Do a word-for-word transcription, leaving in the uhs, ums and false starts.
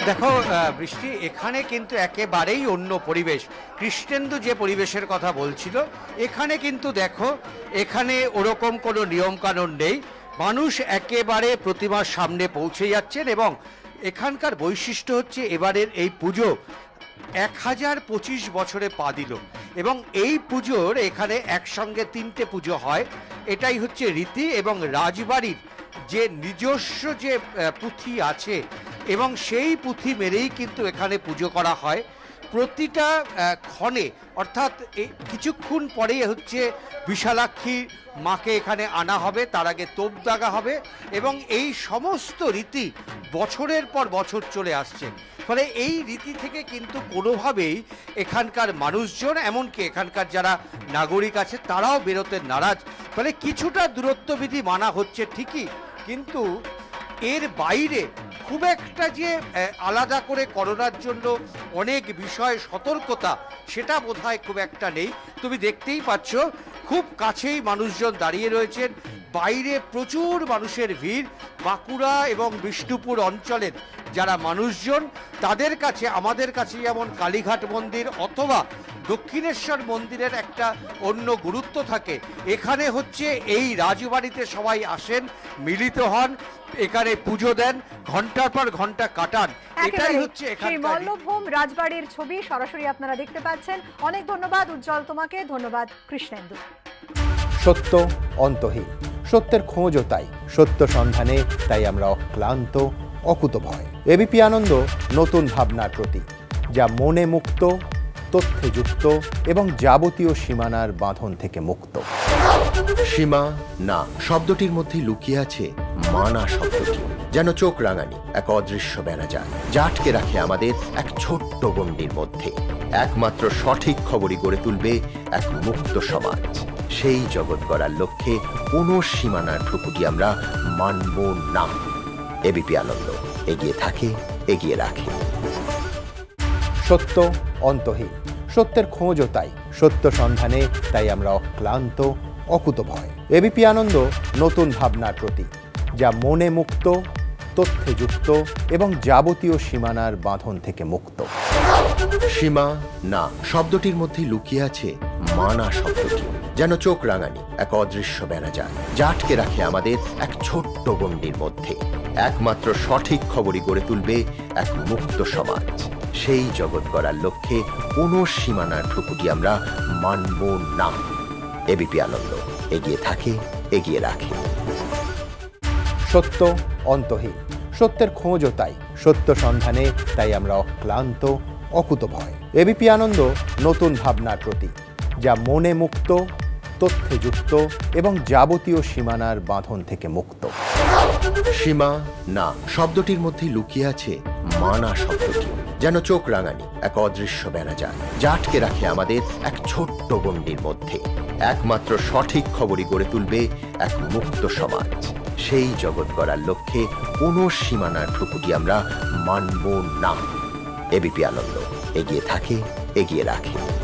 দেখো বৃষ্টি, এখানে কিন্তু একেবারেই অন্য পরিবেশ। কৃষ্ণেন্দু যে পরিবেশের কথা বলছিল, এখানে কিন্তু দেখো এখানে ওরকম কোনো নিয়মকানুন নেই। মানুষ একেবারে প্রতিমার সামনে পৌঁছে যাচ্ছেন এবং এখানকার বৈশিষ্ট্য হচ্ছে এবারের এই পুজো এক হাজার পঁচিশ বছরে পা দিল এবং এই পুজোর এখানে একসঙ্গে তিনটে পুজো হয়, এটাই হচ্ছে রীতি। এবং রাজবাড়ির যে নিজস্ব যে পুঁথি আছে এবং সেই পুঁথি মেরেই কিন্তু এখানে পুজো করা হয়। প্রতিটা ক্ষণে অর্থাৎ কিছুক্ষণ পরেই হচ্ছে বিশালাক্ষী মাকে এখানে আনা হবে, তার আগে তোপ দাগা হবে এবং এই সমস্ত রীতি বছরের পর বছর চলে আসছে। ফলে এই রীতি থেকে কিন্তু কোনোভাবেই এখানকার মানুষজন, এমনকি এখানকার যারা নাগরিক আছে তারাও বেরোতে নারাজ। ফলে কিছুটা দূরত্ববিধি মানা হচ্ছে ঠিকই, কিন্তু এর বাইরে খুব একটা যে আলাদা করে করোনার জন্য অনেক বিষয় সতর্কতা, সেটা বোধহয় খুব একটা নেই। তুমি দেখতেই পাচ্ছ খুব কাছেই মানুষজন দাঁড়িয়ে রয়েছেন, বাইরে প্রচুর মানুষের ভিড়। বাঁকুড়া এবং বিষ্ণুপুর অঞ্চলের যারা মানুষজন, তাদের কাছে আমাদের কাছে যেমন কালীঘাট মন্দির অথবা দক্ষিণেশ্বর মন্দিরের একটা অন্য গুরুত্ব থাকে, এখানে হচ্ছে এই রাজবাড়িতে সবাই আসেন, মিলিত হন, এখানে পুজো দেন, ঘন্টার পর ঘন্টা কাটান। এটাই হচ্ছে এখানকার মল্লভূম রাজবাড়ির ছবি সরাসরি আপনারা দেখতে পাচ্ছেন। অনেক ধন্যবাদ উজ্জ্বল তোমাকে, ধন্যবাদ কৃষ্ণেন্দু। সত্য অন্তহীন, সত্যের খোঁজও তাই, সত্য সন্ধানে তাই আমরা অক্লান্ত, অকুতভয়। এবিপি আনন্দ নতুন ভাবনার প্রতীক, যা মনে মুক্ত, তথ্যে যুক্ত এবং যাবতীয় সীমানার বাঁধন থেকে মুক্ত। সীমা না শব্দটির মধ্যে লুকিয়ে আছে মানা শব্দটি, যেন চোখ রাঙানি এক অদৃশ্য বেড়াজাল, যা আটকে রাখে আমাদের এক ছোট্ট গণ্ডির মধ্যে। একমাত্র সঠিক খবরই গড়ে তুলবে এক মুক্ত সমাজ। সেই জগৎ গড়ার লক্ষ্যে কোনো সীমানার ঠুকুটি আমরা মানব না। এবিপি আনন্দ এগিয়ে থাকে, এগিয়ে রাখে। সত্য অন্তহীন, সত্যের খোঁজও তাই, সত্য সন্ধানে তাই আমরা অক্লান্ত, অকুতভয়। এবিপি আনন্দ নতুন ভাবনার প্রতীক, যা মনে মুক্ত, তথ্যে যুক্ত এবং যাবতীয় সীমানার বাঁধন থেকে মুক্ত। সীমা না শব্দটির মধ্যে লুকিয়ে আছে মানা শব্দটি, যেন চোখ রাঙানি এক অদৃশ্য বেড়াজাল, যা আটকে রাখে আমাদের এক ছোট্ট গণ্ডির মধ্যে। একমাত্র সঠিক খবরই গড়ে তুলবে এক মুক্ত সমাজ। সেই জগৎ গড়ার লক্ষ্যে কোনো সীমানার ঠুকুটি আমরা মানব না। এবিপি আনন্দ এগিয়ে থাকে, এগিয়ে রাখে। সত্য অন্তহীন, সত্যের খোঁজও তাই, সত্য সন্ধানে তাই আমরা অক্লান্ত, অকুতভয়। এবিপি আনন্দ নতুন ভাবনার প্রতীক, যা মনে মুক্ত, তথ্যে যুক্ত এবং যাবতীয় সীমানার বাঁধন থেকে মুক্ত। সীমা না শব্দটির মধ্যে লুকিয়ে আছে মানা শব্দটি, যেন চোখ রাঙানি এক অদৃশ্য বেড়াজাল, যা আটকে রাখে আমাদের এক ছোট্ট গণ্ডির মধ্যে। একমাত্র সঠিক খবরই গড়ে তুলবে এক মুক্ত সমাজ। সেই জগৎ গড়ার লক্ষ্যে কোনো সীমানার ঠুকুটি আমরা মানব না। এবিপি আনন্দ এগিয়ে থাকে, এগিয়ে রাখে।